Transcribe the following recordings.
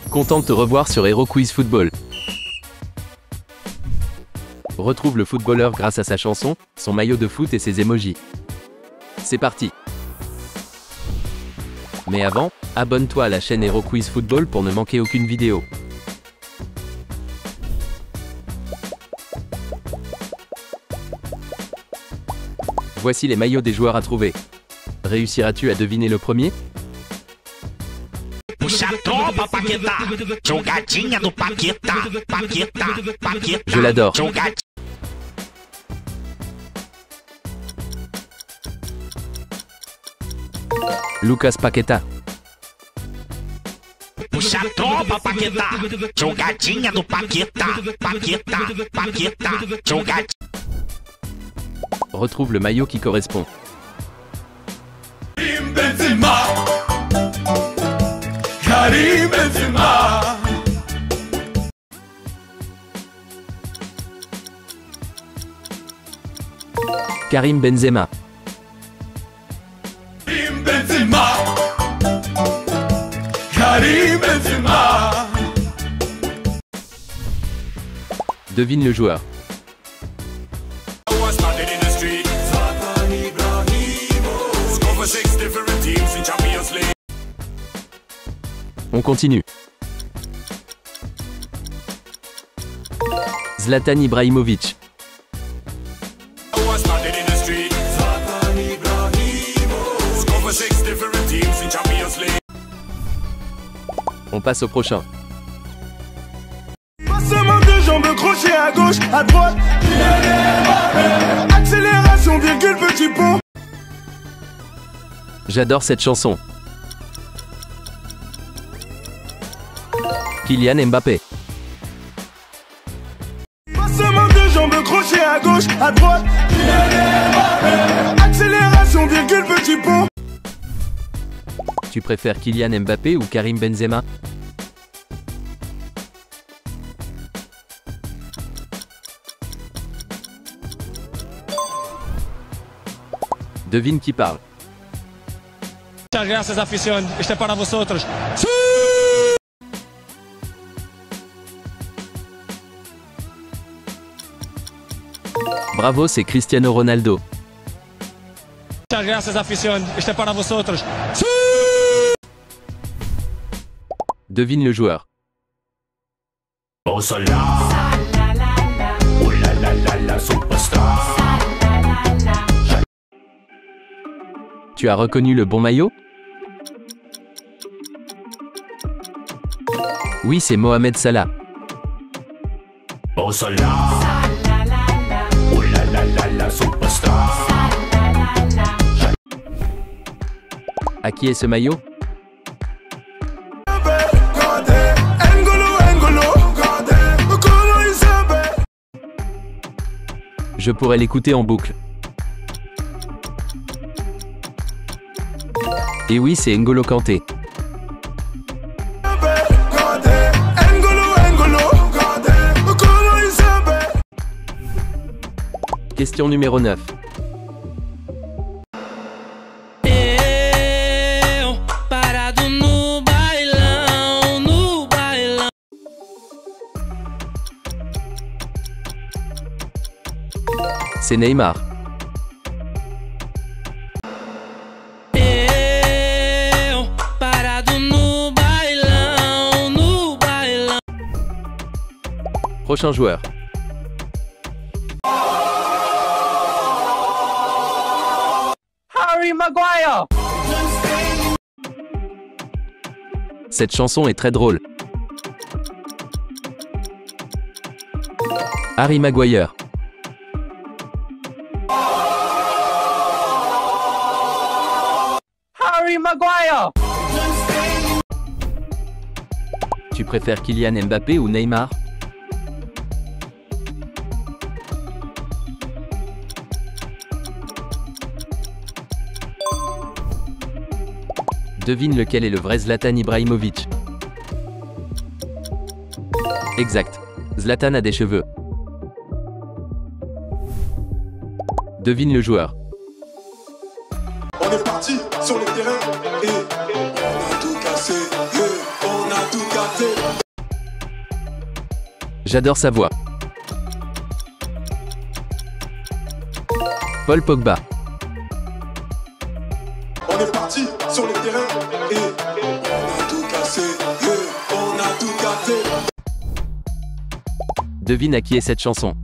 Content de te revoir sur Hero Quiz Football. Retrouve le footballeur grâce à sa chanson, son maillot de foot et ses emojis. C'est parti. Mais avant, abonne-toi à la chaîne Hero Quiz Football pour ne manquer aucune vidéo. Voici les maillots des joueurs à trouver. Réussiras-tu à deviner le premier? Puxa a tropa, Paquetá. Jogadinha do Paquetá. Paquetá, Paquetá. Je l'adore. Lucas Paquetá. Puxa a tropa, Paquetá. Jogadinha do Paquetá. Paquetá, Paquetá. Jogadinha. Retrouve le maillot qui correspond. Karim Benzema. Karim Benzema. Karim Benzema. Karim Benzema. Karim Benzema. Devine le joueur. On continue. Zlatan Ibrahimovic. On passe au prochain. Passement de jambes, crochet à gauche, à droite. Accélération, virgule, petit pont. J'adore cette chanson. Kylian Mbappé. Passement de jambes, crochet à gauche, à droite. Accélération, virgule, petit pont. Tu préfères Kylian Mbappé ou Karim Benzema? Devine qui parle. Muchas gracias, afición. Este es para vosotros. Bravo, c'est Cristiano Ronaldo. Muchas gracias, afición. Este es para vosotros. Devine le joueur. Oh Salah. Oh la la la la superstar. Tu as reconnu le bon maillot? Oui, c'est Mohamed Salah. Oh Salah. Oh la la la la superstar. À qui est ce maillot? Je pourrais l'écouter en boucle. Et oui, c'est N'Golo Kanté. Question numéro 9. C'est Neymar. Prochain joueur. Harry Maguire. Cette chanson est très drôle. Harry Maguire. Harry Maguire. Tu préfères Kylian Mbappé ou Neymar? Devine lequel est le vrai Zlatan Ibrahimovic. Exact. Zlatan a des cheveux. Devine le joueur. On est parti sur le terrain et on a tout cassé. On a tout capté. J'adore sa voix. Paul Pogba. On est parti sur le terrain et on a tout cassé. Et on a tout capté. Devine à qui est cette chanson.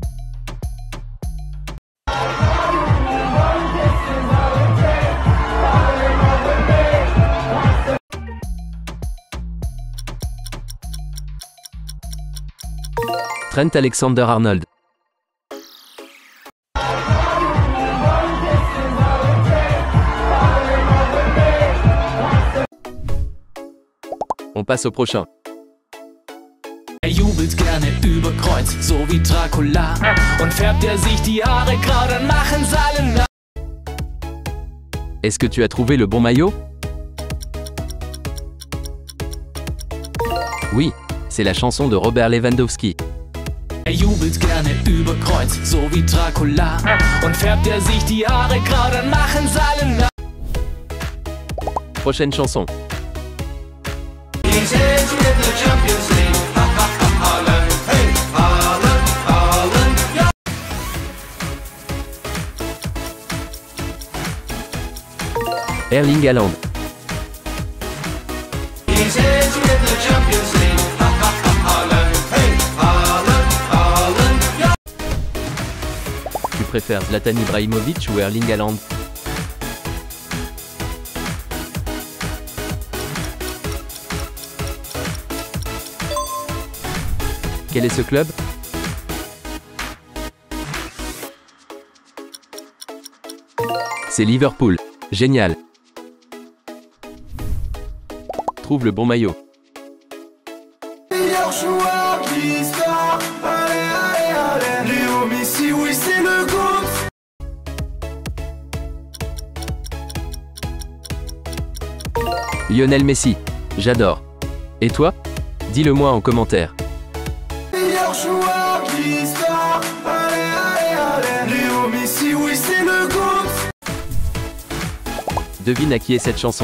Trent Alexander-Arnold. On passe au prochain. Er jubelt gerne über Kreuz, so wie Dracula. Und färbt er sich die Haare grau, dann machen's alle nach. Est-ce que tu as trouvé le bon maillot? Oui, c'est la chanson de Robert Lewandowski. Er jubelt gerne über Kreuz, so wie Dracula. Und färbt er sich die Haare grau, dann machen's alle nach. Prochaine chanson. Erling Haaland. Tu préfères Zlatan Ibrahimovic ou Erling Haaland? Quel est ce club? C'est Liverpool. Génial. Trouve le bon maillot. Meilleur joueur de l'histoire. Allez, allez, allez. Léo Messi, oui, c'est le GOAT. Lionel Messi. J'adore. Et toi? Dis-le-moi en commentaire. Meilleur joueur de l'histoire. Allez, allez, allez. Léo Messi, oui, c'est le GOAT. Devine à qui est cette chanson.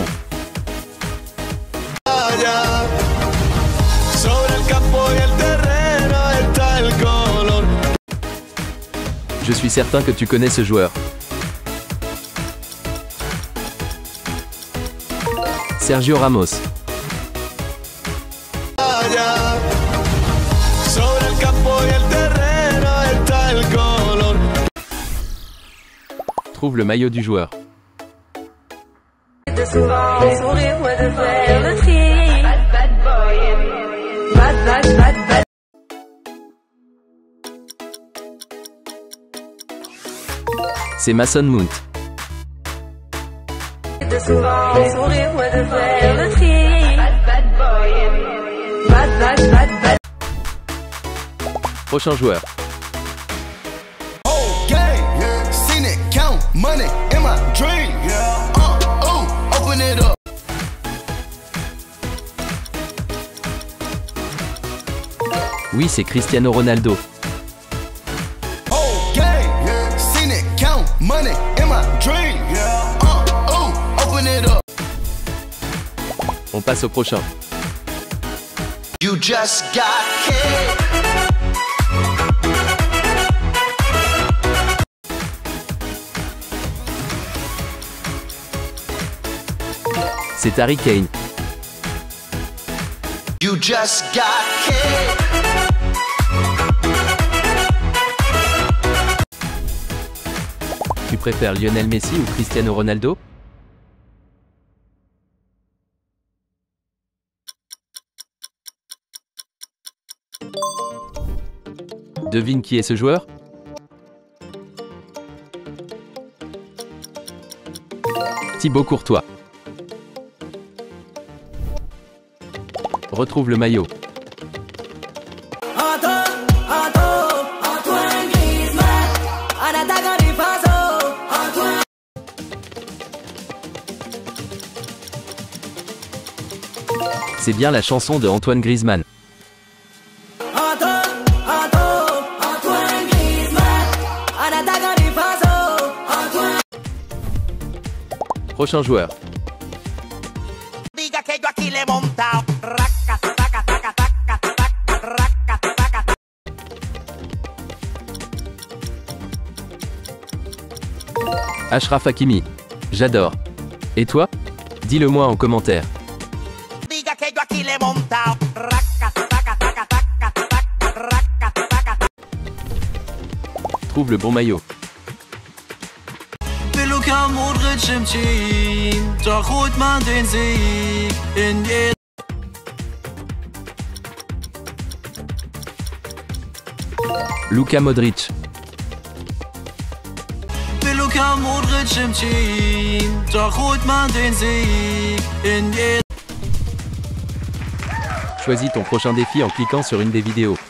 Je suis certain que tu connais ce joueur. Sergio Ramos. Trouve le maillot du joueur. Souvent, sourire, ouais, de faire le tri. Bad boy. Bad. C'est Mason Mount. De souvent, sourire, ouais, de faire le tri. Bad boy. Bad. Prochain joueur. Okay, seen it, count money in my dream. Open it up. Oui, c'est Cristiano Ronaldo. Okay, seen it, count money in my dream. Open it up. On passe au prochain. You just got hit. C'est Harry Kane. You just got hit. Tu préfères Lionel Messi ou Cristiano Ronaldo? Devine qui est ce joueur? Thibaut Courtois. Retrouve le maillot. Antoine Griezmann, en attaquant des pinceaux. Antoine. C'est bien la chanson de Antoine Griezmann. Antoine Griezmann, en attaquant des pinceaux. Antoine. Prochain joueur. Diga que yo aquí le he montado. Raca, Achraf Hakimi. J'adore. Et toi? Dis-le moi en commentaire. Diga que yo aquí le he montado. Trouve le bon maillot. Will Luka Modric im Team, doch holt man den Sieg in jedem. Luka Modric. Will Luka Modric im Team, doch holt man den Sieg in jedem. Choisis ton prochain défi en cliquant sur une des vidéos.